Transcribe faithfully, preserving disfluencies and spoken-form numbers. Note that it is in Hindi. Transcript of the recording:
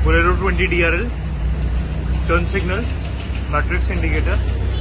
Bolero twenty D R L, turn signal, matrix indicator,